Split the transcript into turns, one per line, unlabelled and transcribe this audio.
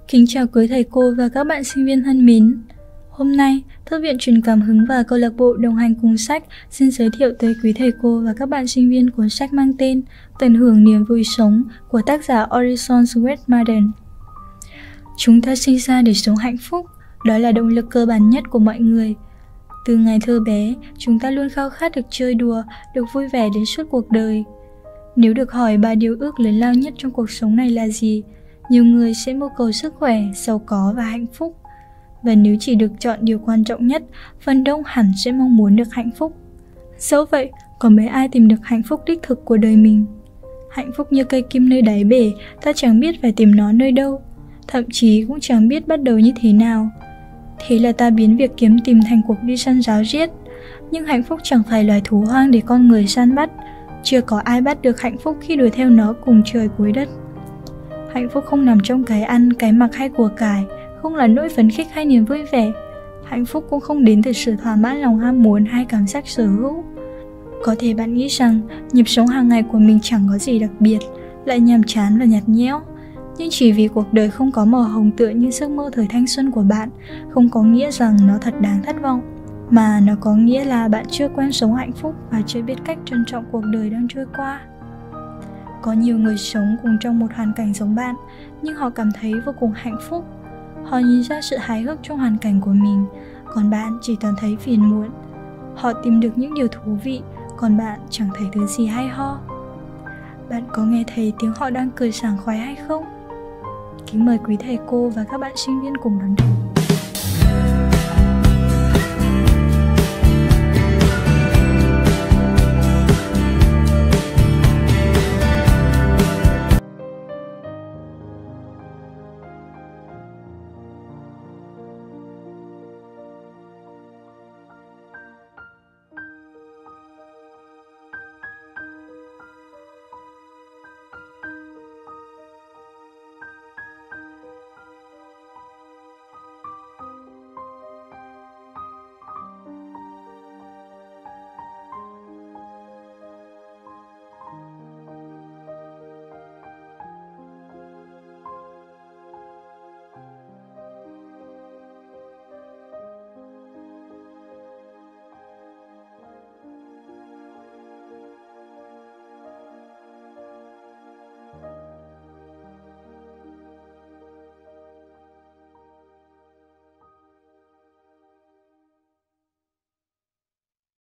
Kính chào quý thầy cô và các bạn sinh viên thân mến. Hôm nay, Thư viện truyền cảm hứng và câu lạc bộ đồng hành cùng sách xin giới thiệu tới quý thầy cô và các bạn sinh viên cuốn sách mang tên Tận hưởng niềm vui sống của tác giả Orison Swett Marden. Chúng ta sinh ra để sống hạnh phúc, đó là động lực cơ bản nhất của mọi người. Từ ngày thơ bé, chúng ta luôn khao khát được chơi đùa, được vui vẻ đến suốt cuộc đời. Nếu được hỏi 3 điều ước lớn lao nhất trong cuộc sống này là gì, nhiều người sẽ mưu cầu sức khỏe, giàu có và hạnh phúc. Và nếu chỉ được chọn điều quan trọng nhất, phần đông hẳn sẽ mong muốn được hạnh phúc. Dẫu vậy, có mấy ai tìm được hạnh phúc đích thực của đời mình? Hạnh phúc như cây kim nơi đáy bể, ta chẳng biết phải tìm nó nơi đâu, thậm chí cũng chẳng biết bắt đầu như thế nào. Thế là ta biến việc kiếm tìm thành cuộc đi săn ráo riết. Nhưng hạnh phúc chẳng phải loài thú hoang để con người săn bắt. Chưa có ai bắt được hạnh phúc khi đuổi theo nó cùng trời cuối đất. Hạnh phúc không nằm trong cái ăn, cái mặc hay của cải, không là nỗi phấn khích hay niềm vui vẻ. Hạnh phúc cũng không đến từ sự thỏa mãn lòng ham muốn hay cảm giác sở hữu. Có thể bạn nghĩ rằng nhịp sống hàng ngày của mình chẳng có gì đặc biệt, lại nhàm chán và nhạt nhẽo. Nhưng chỉ vì cuộc đời không có màu hồng tựa như giấc mơ thời thanh xuân của bạn, không có nghĩa rằng nó thật đáng thất vọng, mà nó có nghĩa là bạn chưa quen sống hạnh phúc và chưa biết cách trân trọng cuộc đời đang trôi qua. Có nhiều người sống cùng trong một hoàn cảnh giống bạn, nhưng họ cảm thấy vô cùng hạnh phúc. Họ nhìn ra sự hài hước trong hoàn cảnh của mình, còn bạn chỉ toàn thấy phiền muộn. Họ tìm được những điều thú vị, còn bạn chẳng thấy thứ gì hay ho. Bạn có nghe thấy tiếng họ đang cười sảng khoái hay không? Kính mời quý thầy cô và các bạn sinh viên cùng đón đọc.